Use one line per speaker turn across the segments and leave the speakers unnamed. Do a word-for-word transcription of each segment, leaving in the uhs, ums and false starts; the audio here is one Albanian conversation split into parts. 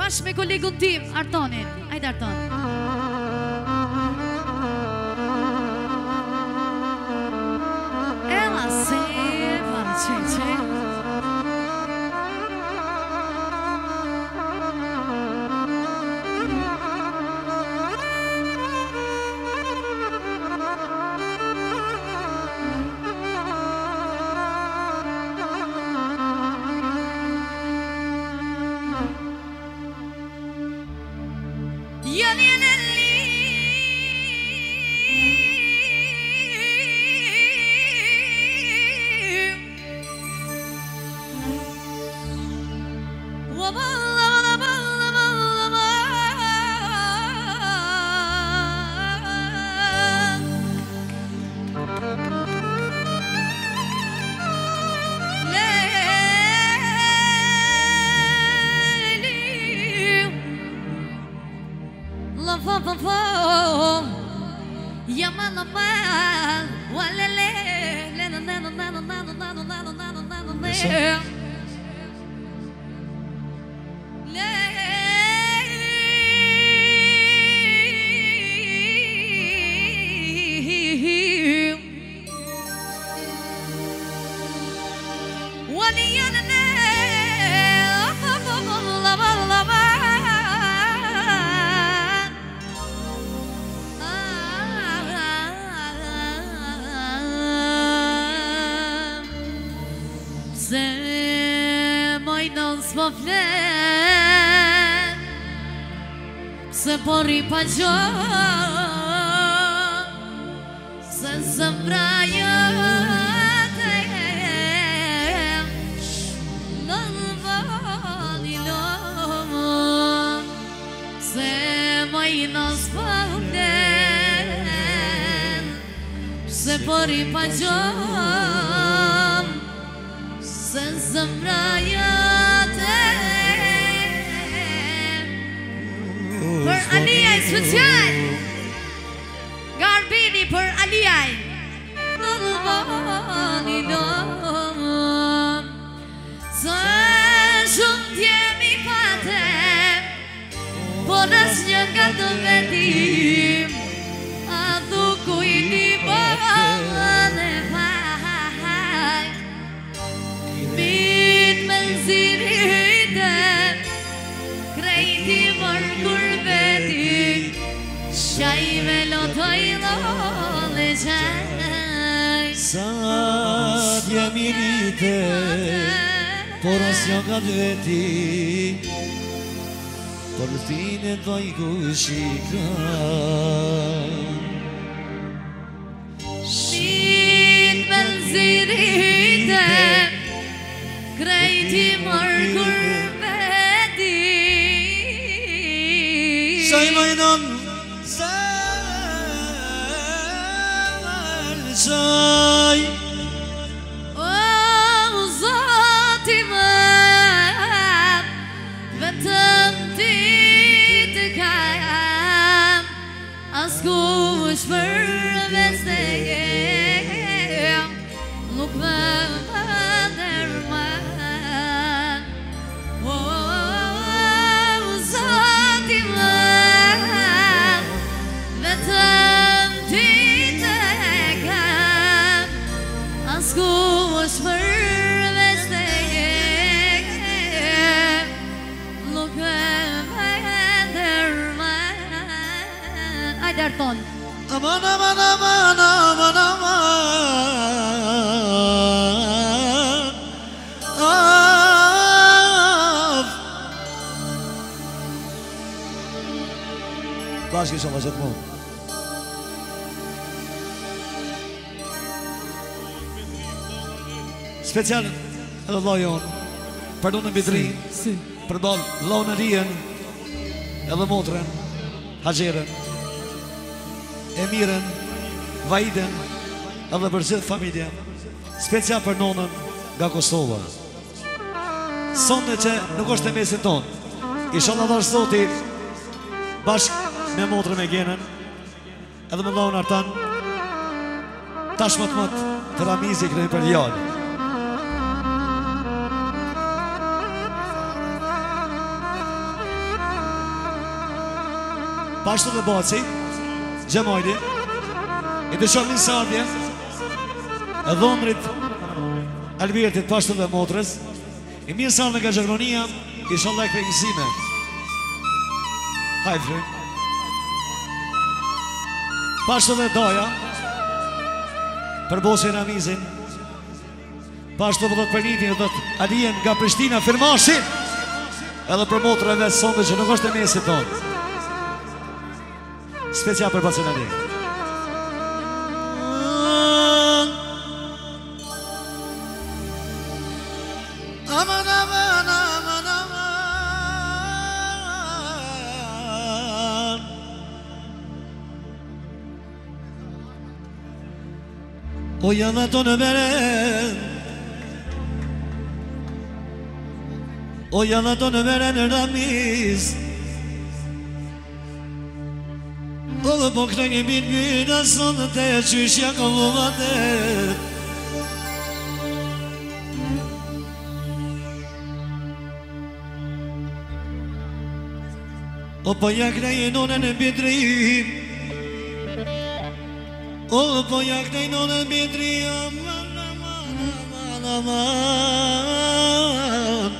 bashkë me kolegun tim, Artonin. Hajde Arton. Ela se, para që që. Se pori pa gjo, se zëmbraja te në vani lom, se majna s'pavlen, se pori pa gjo, se zëmbraja për Aliaj special Garbini për Aliaj në vani lom Së shumë t'jemi patem por as një nga të vetim a dhuku i një bëne faj mit me nëziritem krejti mërkur Qaj me lotoj dhe qaj
Sa t'jemi rite por as jo ka dveti por fine doj kushika
Mit me nëzirite krejti mërkur veti
Qaj majnon Qaj
O zoti më vetëm ti të kam as kush përveç teje nuk më ndërman O zoti më vetëm ti Skush përveç teje nuk me ndërman Ajde Arton
Aman, aman, aman, aman, aman Af Bashkë isha vazhet mu Special edhe lojon për në bidri për balë launërien edhe motrën Haxherën Emiren Vajden edhe për gjithë familje special për nonën nga Kosova sonde që nuk është e mesin ton isha në dhash zoti bashkë me motrën me genën edhe me laun Artan tashmët mët të ramizi kënë për djallë Pashtu dhe Baci, Gjemojdi, i të shumë një sardje, e dhomrit Albertit, pashtu dhe motrës, i mirë sardë nga Gjermania, i shallah e këpëngësime. Hajfri. Pashtu dhe Daja, për Bosi Ramizin, pashtu dhe dhëtë për njëtin, dhëtë Alien nga Prishtina, firmashin, edhe për motrë e vetë sonde që nuk është e mesit tonë. Specia për Bacin Ali.
Aman, aman, aman, aman. O yana tonë veren, o yana tonë veren Ramiz, o dhe po këtë një bitë bitë asën të e qyshja këllu vatet. O po jak në jenone në bitrim, o po jak në jenone në bitrim, aman, aman, aman, aman.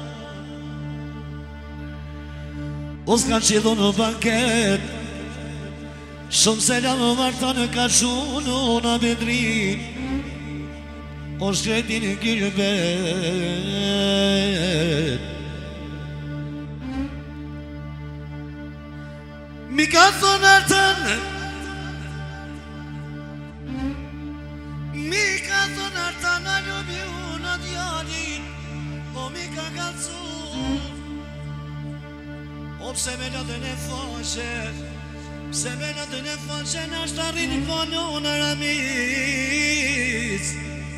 O s'ka qidhu në banket, shumë selam më marta në kashunu në bitrim, o shkretin në kirbet. Mi ka thonë artën, mi ka thonë artën, a ljubi unë djalin, o mi ka kalcu, o pse me lëtën e faqe, pse me lëtën e faqe, në ashtë arrin panu në Ramiz,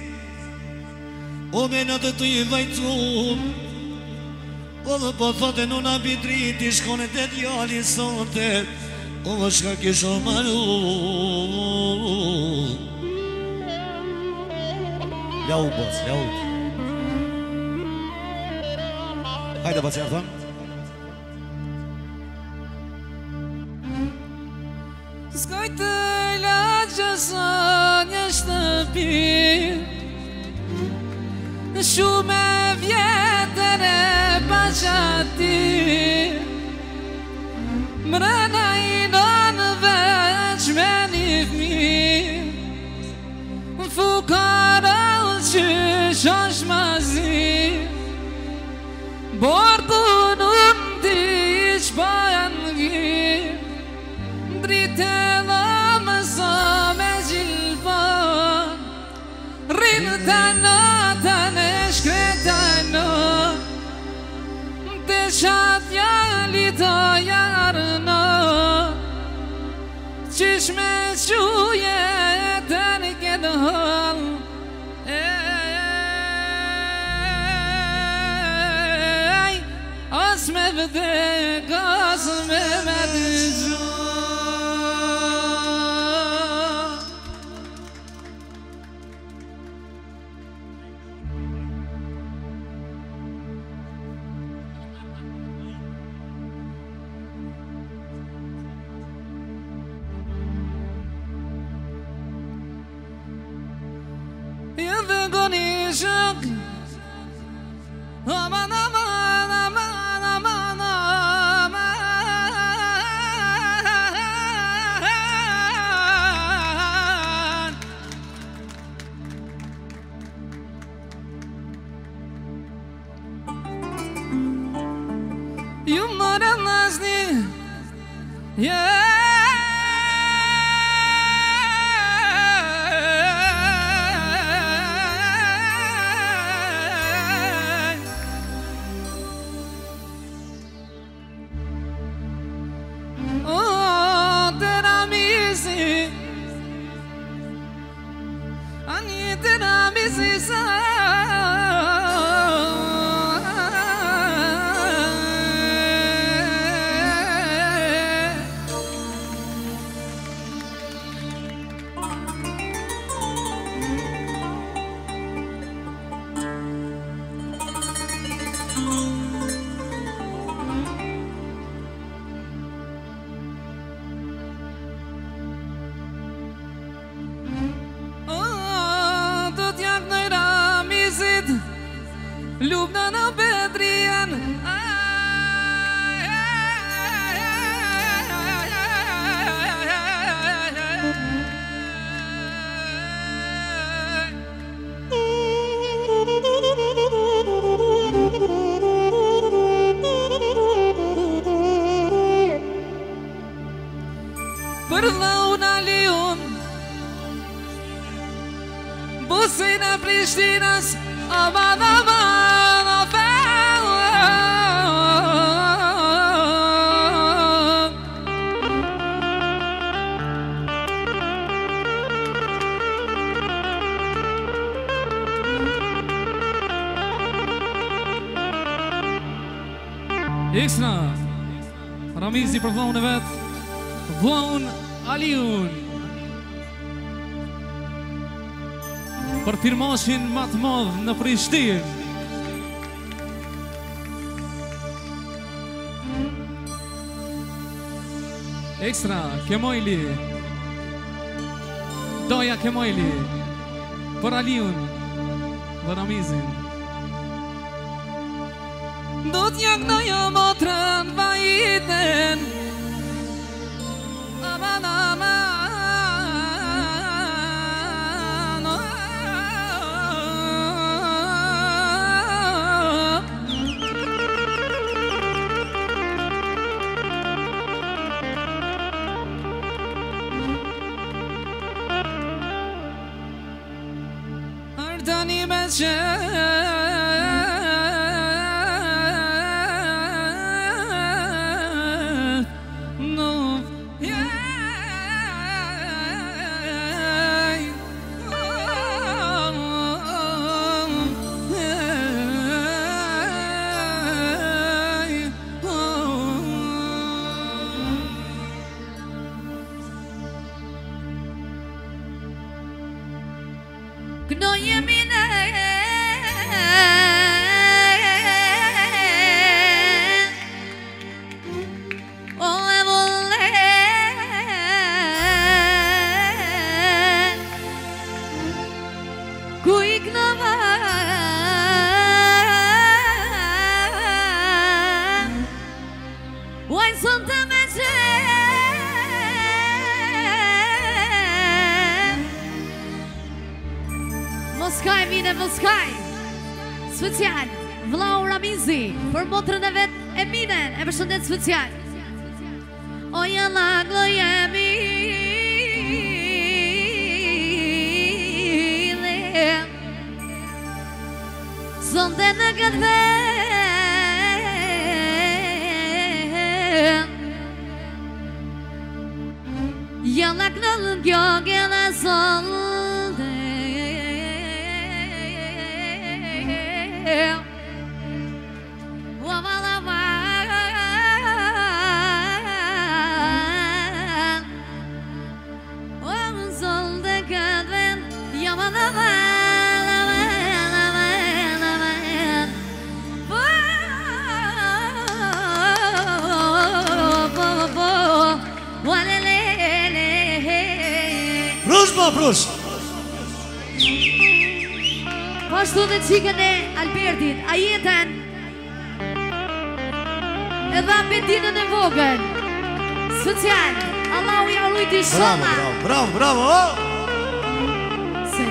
o me lëtën të i vajtun, o dhe po thote në nga bitrit i shkone të djali sonte, o dhe shka kisho maru.
Lau Bac, lau. Hajde Bac, ja thëmë.
S'koj të laqësa një shtëpi, shume vjetër e baqati, mrena i nënë veç me një fmi, fukarë që shosh mazi, bordu nuk di që pa janë gjim, drite dhe mëso me gjilpon, rinë të natën e shkretano, të qatë jali të jarëno, qish me quje të në këtë hëll, as me vdek, as me me të gjuh. Dhe goni shok, aman, aman, aman, aman, aman. Ju mërë nëzni, yeah. Lubna në Bedrian Për dhaun Aliun Busin e Prishtinës Aman, aman, aman Iksna Ramizi për dhaun e vetë Dhaun Aliun Për firmashin më të madh në Prishtinë Ekstra, Kemojli Doja Kemojli Për Aliun Dhe Ramizin Do t'jak në jo motrën vajiten Aman, aman Ardani me qëtë No Këno jemi ne O e volle Ku i kënova Uaj son të me qe Moskaj, mine, Moskaj Special Vlau Ramizi Për motrën e vet e minen E përshëndet special O jalla glo jemi Zonde në këtë ven Jalla glo në kjo gjela zonde
Prush, ma prush
Pashtu dhe qikën e Albertit, a jetën Edhe apetinë e vogën Social, Allahu ja rujti
Bravo,
shoma
bravo, bravo, bravo oh!
Se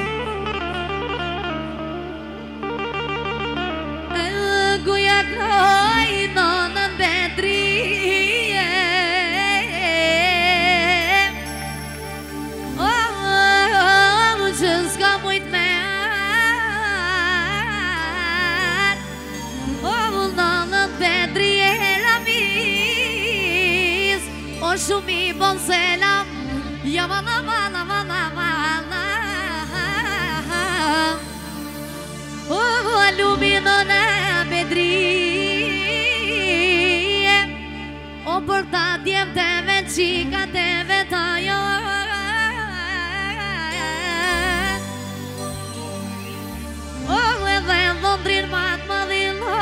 E guja kroj në në Bedrije O, që s'ka mujt me O shumë i bon selam Jaman aman aman aman O luminën e Bedrije O për ta djemteve qikateve tajo O edhe dhondrin mat madhin O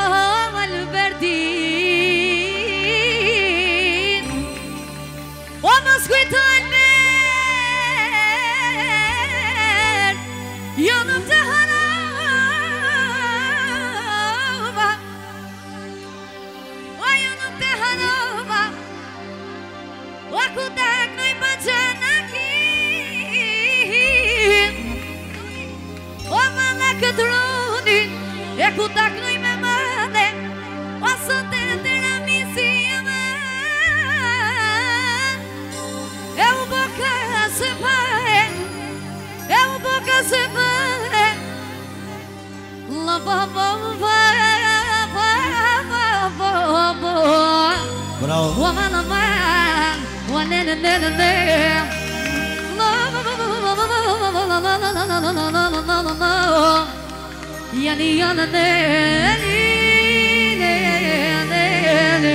Albertin O mos kujtoj mer Jo në të hana këtë rodin e ku taknoj me mëne o sot e të ramisi e më e u boka se pëhe e u boka se pëhe la ba ba ba ba ba ba ba
Bravo.
wa ma la ma wa ne ne ne ne ne Yani yana ne ne ne ne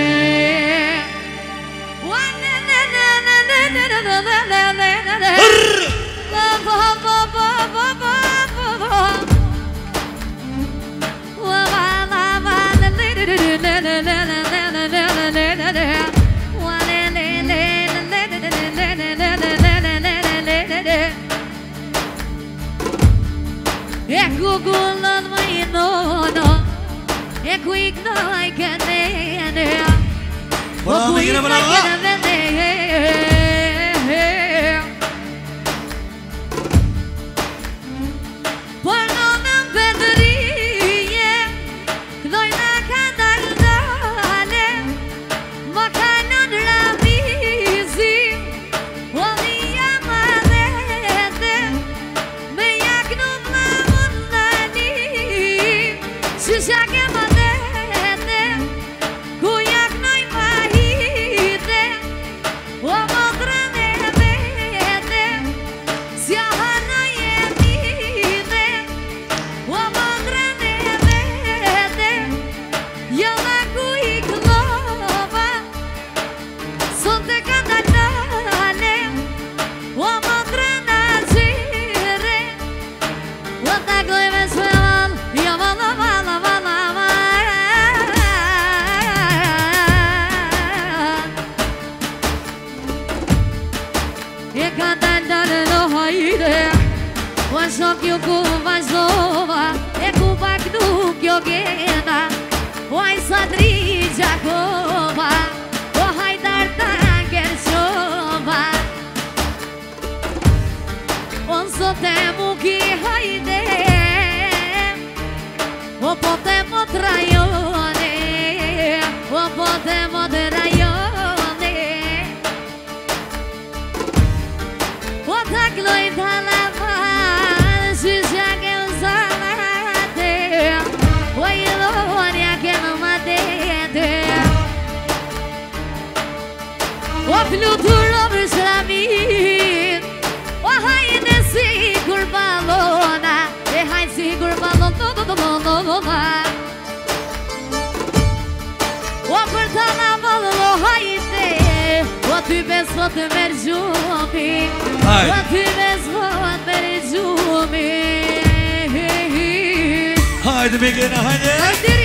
wa ne ne ne ne ne ne ne ne ne ne ba ba ba ba ba ba ba wa ba ba ba ne ne ne ne ne ne ne ne ne ne wa ne ne ne ne ne ne ne ne ne ne e Google my nono e quick no I can ne
Bravo, amiga, bravo.
Por non am vedrie noi na candale ma canon ramizi wali amalete me yakno Shusha ke madete Kuyak noi mahite O modrene vete Siahana yemite O modrene vete Yala kuik lova Sonte kandalale O modrena zire O tagloj me svelan Yavala Shock you go mais nova é culpa que do que alguém dá Oi sadri Jacova O haidar tanger chova On so temo que haide O potemo traione O potemo traione O tagloi talava Flutură brășlamit O haine sigur balona E hai sigur balona O părta la bală haine O tu vezi vă te mergiumi O tu vezi vă mergiumi
Haide, Begena, haide!
Haide!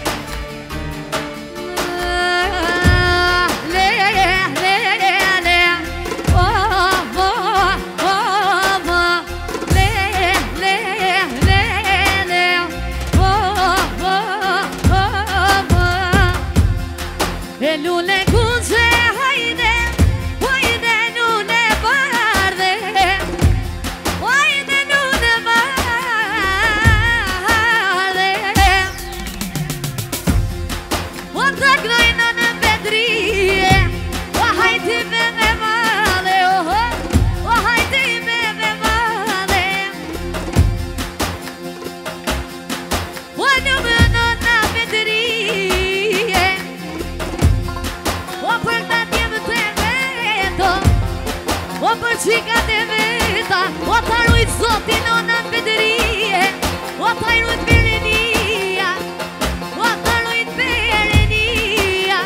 Chica de veta, o taruit zotin non am vedrie, o taruit berenia, o taruit berenia.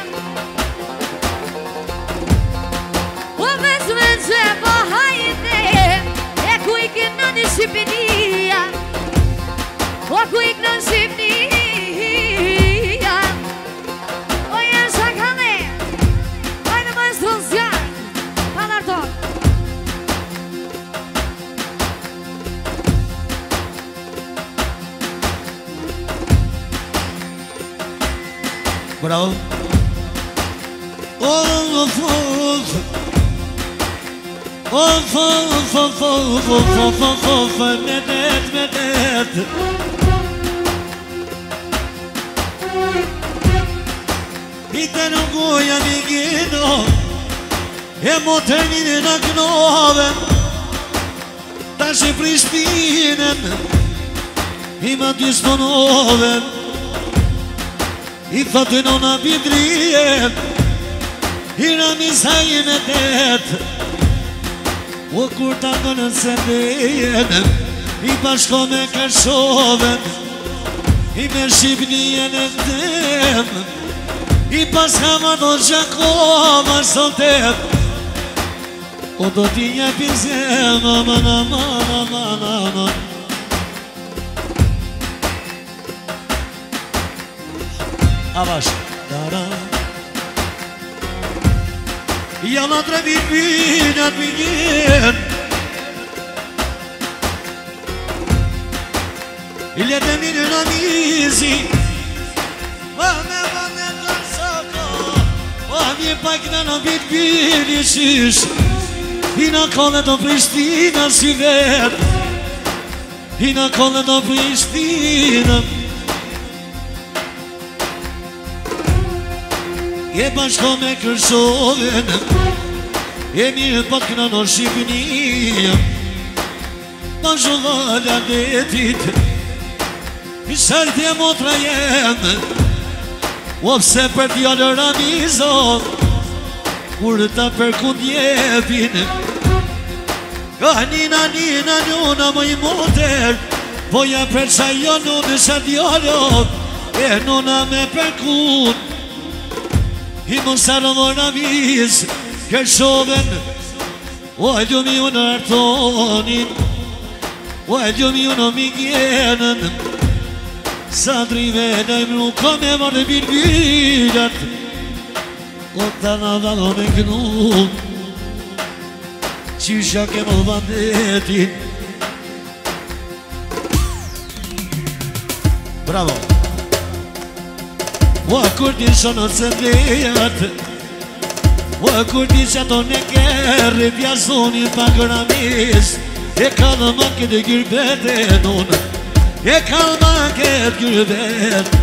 O vezi merge po haide, e cuic non shipnia, o cuic non shipnia. O e shakale, vai no mais tronzia, palarto.
Bravo. Oh, oh, oh.
Of of of of of of of of medet medet Ite në goja mi gjeno E mo termine në knove Ta që Prishtinën I ma dy stonove I thotë nona bidrije I në misaj me det O kur ta në se bejen I bashko me kërshove I me Shqipnije në dem I pas hama do Gjakova sotet O do t'i njepi zem Aman, aman, aman, aman Avash Dara Jalla tre birbinat mingjen I lete minë në mizi Vame, vame, karsako Vame, pak në në birbini shish I në kone do Prishtina si vet I në kone do Prishtina Je bashko me Kërshove Je mirë pat këna në Shqipënia Ma zhuvala detit I sërtje motra jemë Opse për t'jallë ramizon Kur ta përkund jepin Ka nina nina njona më i moter Po ja përsa jo në sa djallot E nona me përkund I mosarë më raviz Kërshove O e gjumi unë artonin O e gjumi unë migjenën Sa drive në imru Kom e marë birbirat O të në dhalo me kënu Qysha ke më bandetin Bravo O kur ti shonë të sëndejat O kur ti që ato në kërë Pjasonin pa këramis E ka në ma këtë gyrbet e nënë E ka në ma këtë gyrbet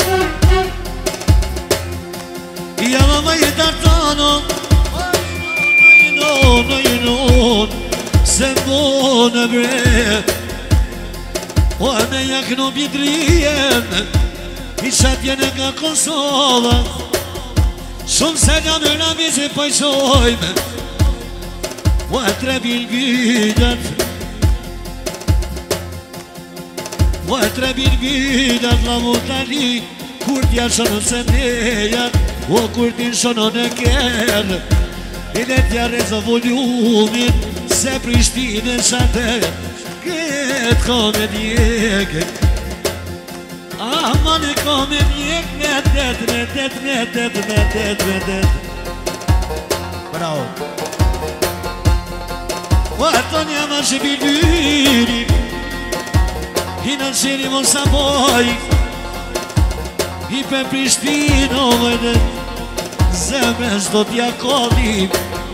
Ja ma ma i tartano Në i nënë, në i nënë Se më në bre O në jak në bidrien I qatjene nga Kosova Shumë se nga më ramis e pojqojme O e tre bilbidat O e tre bilbidat La mu tali Kur t'ja shonë se nejat O kur t'in shonë në kërë I le t'ja rezo volumin Se Prishtine shate Këtë kome djekë Aman e kome mjek me det, me det, me det, me det, me det Bravo O ato një ma që bilbiri I në qeni mo sa boj I pe Prishtino vëjde Zemres do t'ja kodhi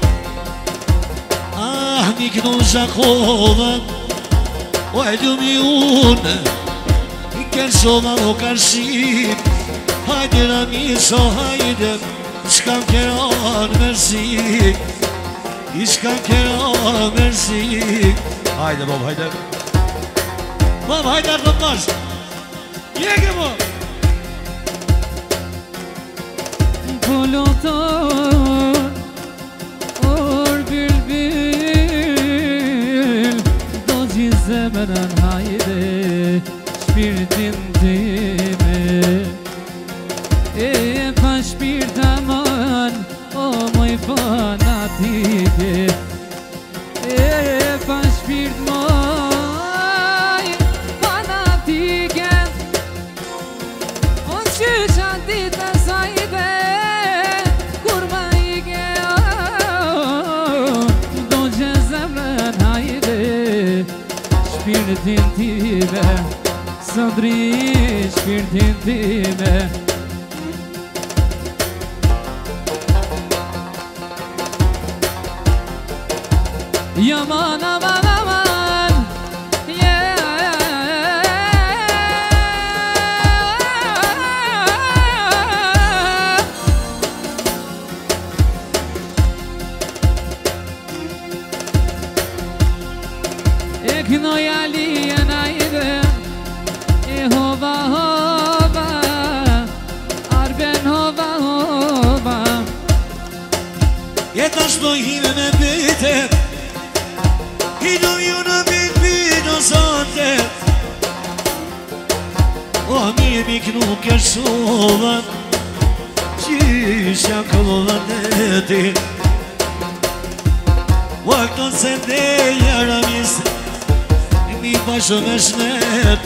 Ah, mi kënu Gjakova O e ljumi unë Kërshova o kërshim Hajde në miso, hajde Shkam këron mërsi I shkam këron mërsi Hajde Bob, hajde Bob, hajde ardo pash Jeke Bob
Poloton Or bilbil Do gjithë zemërën hajde Shpirtin time E pa shpirt aman O moj fanatike E pa shpirt moj fanatike O qysha ditë në sajde Kur ma ike Do që zemrën hajde Shpirtin time Sandri, shpirtin time Yaman aman aman yeah. Ekno yali yanayde e hova hova arben hova hova
Jeta shdojhime me bite Hido ju në bit bito sante O mi e mi knu kërshova Qisha këllova neti Wakto se deja ramis Mi pasho me shnet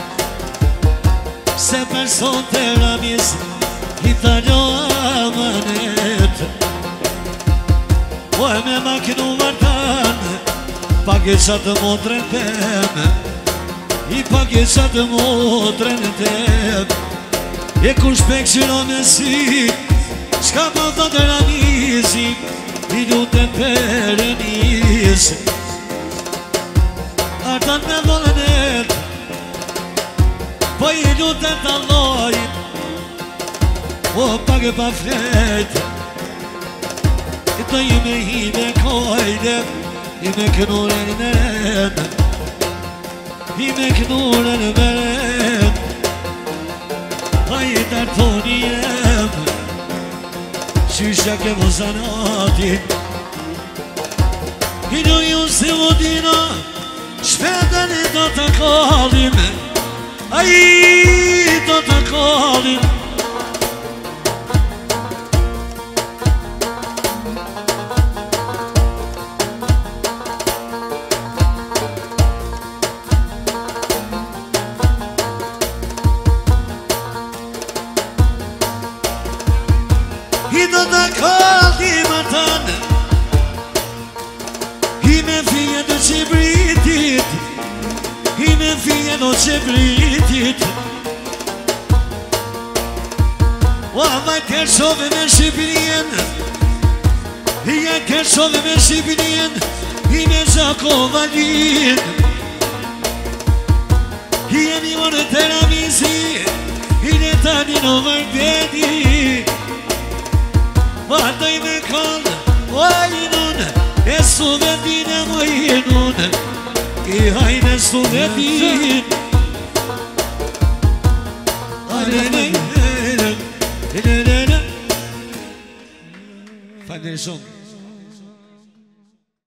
Se person të ramis I talo amanet O e me makinu martan Pagesha të motrën tem I pagesha të motrën tem E kur shpek qëro me si Shka po të të ramisi I lutën perenis Artan me volenet Po i lutën të lojt O pake pa flet I të i me hi me kojde I me kënurën me red I me kënurën me red A i të artoni jem Qysha ke vozanati I në ju se vodina Shpetën i do të kallim A i do të kallim I do të kallim atan I me fije do që britit I me fije do që britit O avaj kërshove me Shqipërien I e kërshove me Shqipërien I me Zakovalin I e një orë të ramisi I ne tani në vërbedi Vata i me kallë, o ajnun E su vendin e mojnun I hajnë su vendin Falem shumë